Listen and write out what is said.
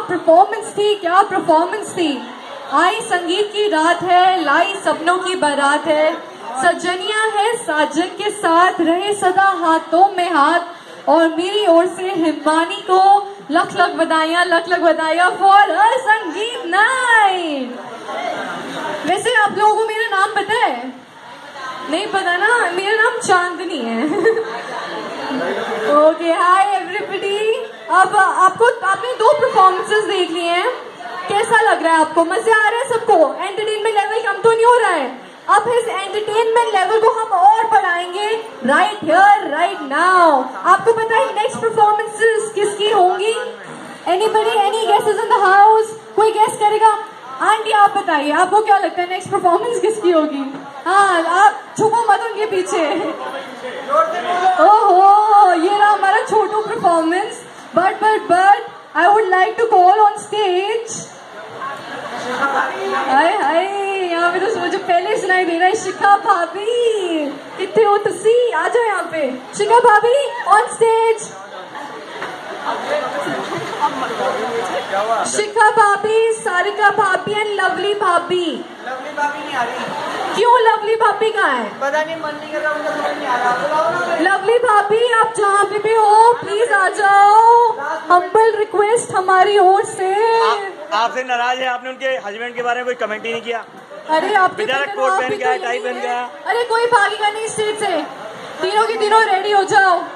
Performance थी, क्या performance थी। आई संगीत की रात है, लाई सपनों की बारात है, सजनिया है साजन के साथ, रहे सदा हाथों में हाथ। और मेरी ओर से हिमानी को लख लख बधाइयां फॉर अ संगीत नाइट। वैसे आप लोगों को मेरा नाम पता है? नहीं पता ना, मेरा नाम चांदनी है। Okay, hi everybody. अब आपने 2 परफॉर्मेंसेस देख लिए हैं, कैसा लग रहा है आपको? मजे आ रहे हैं सबको? एंटरटेनमेंट लेवल कम तो नहीं हो रहा है? अब इस एंटरटेनमेंट लेवल को हम और बढ़ाएंगे राइट हियर राइट नाउ। आपको पता है नेक्स्ट परफॉर्मेंसेस किसकी होंगी? Anybody, any guesses in the house? कोई गेस करेगा? आंटी आप बताइए, आपको क्या लगता है नेक्स्ट परफॉर्मेंस किसकी होगी? हाँ, आप छुपो मत उनके पीछे। ओहो, ये रहा हमारा छोटू performance. But I would like to call on stage. Hi hi, यहाँ पे तो मुझे पहले सुनाई दे रहा है शिखा भाभी। कितने हो तुसी? आ जाओ यहाँ पे। शिखा भाभी ऑन स्टेज। शिखा भाभी, सारिका भाभी एंड लवली भाभी। लवली भाभी नहीं आ रही। क्यों? लवली भाभी कहाँ है? पता नहीं, मन नहीं कर रहा, उनका समझ नहीं आ रहा। लवली भाभी आप जहाँ पे भी हो प्लीज आ जाओ। हम्बल रिक्वेस्ट हमारी ओर से। आपसे नाराज है, आपने उनके हस्बैंड के बारे में कोई कमेंट ही नहीं किया। अरे आप बेचारा कोट पहन के आया, टाई पहन के आया। अरे कोई भागेगा नहीं स्टेज से, तीनों की तीनों रेडी हो जाओ।